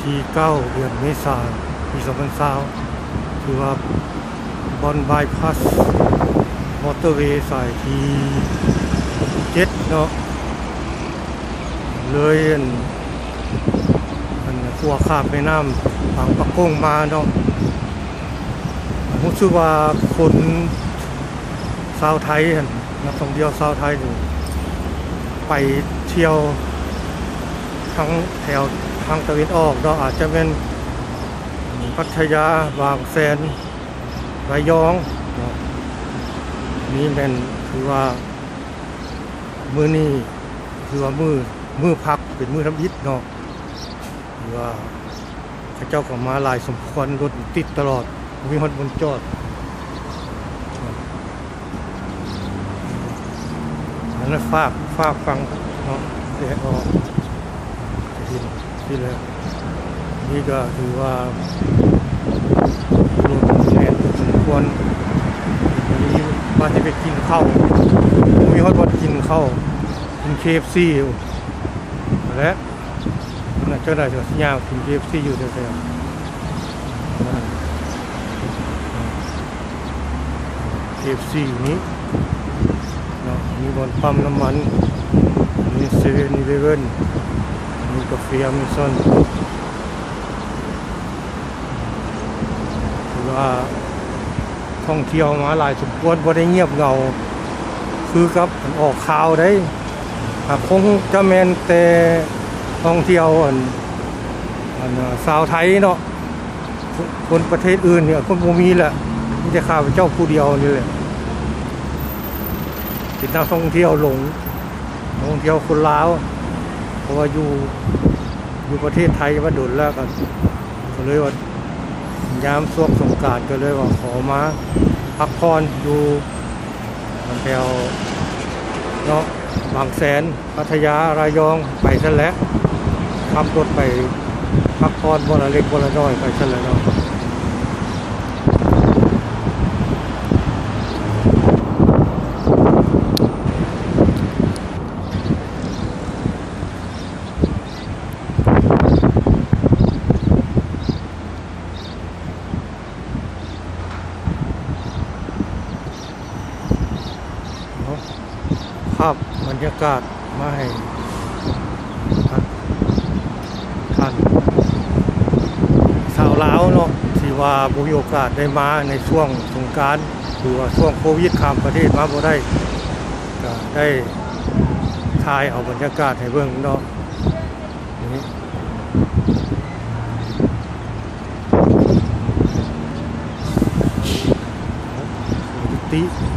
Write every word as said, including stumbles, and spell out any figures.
ที่เก้าเดือนเมษายนปีสองพันยี่สิบถือว่าบอนบายพาสมอเตอร์เวย์สายที่เจ็ดเนาะเลยอันอันขัวข้ามไปน้ำฝั่งปะกงมาเนาะผมชื่อว่าคนชาวไทยนักท่องเที่ยวชาวไทยอยู่ไปเที่ยวทั้งแถวทางตะวันออกเนาะอาจจะเป็นพัทยาบางแสนระยองเนาะนี่เป็นคือว่ามือนี่คือว่ามือมือพักเป็นมือทำอิฐเนาะคือว่าพระเจ้าก็มาลายสมควรรถติดตลอดมีฮอดบนจอดอันนั้นฝากฝากฟังเนาะเดี๋ยวออกที่ที่เลยนี่ก็ถือว่าลงแรงสมควรมีมาที่ไปกินข้าวมีฮอดบนกินข้าวกิน เค เอฟ ซี อยู่และน่าจะได้สัญญากิน เค เอฟ ซี อยู่เดียวๆเค เอฟ ซี นี้มีบอนปั๊มน้ำมันมีเซเว่นอีเลฟเว่นมีกาแฟอเมซอนถือว่าท่องเที่ยวมาหลายสมควรบ่ได้เงียบเหงาคือกับออกข่าวได้หากคงจะแมนแต่ท่องเที่ยวอันอันสาวไทยเนาะคนประเทศอื่นเนี่ยคนบ่มีแหละมีแต่ข้าพเจ้าผู้เดียวนี่แหละเป็นนักท่องเที่ยวหลงนักท่องเที่ยวคนลาวเพราะว่าอยู่อยู่ประเทศไทยมาดุลแล้วกันก็เลยว่ายามช่วงสงกรานต์ก็เลยว่าขอมาพักผ่อนอยู่แถวเนาะบางแสนพัทยาระยองไปซะแล้วขับรถไปพักผ่อนบ่ละเล็กบ่ละน้อยไปซะแล้วเนาะภาพบรรยากาศมาให้ท่านชาวลาวเนาะที่ว่าบ่มีโอกาสได้มาในช่วงสงกรานต์หรือว่าช่วงโควิดข้ามประเทศมาบ่ได้ก็ได้ถ่ายเอาบรรยากาศให้เบิ่งเนาะนี่ติ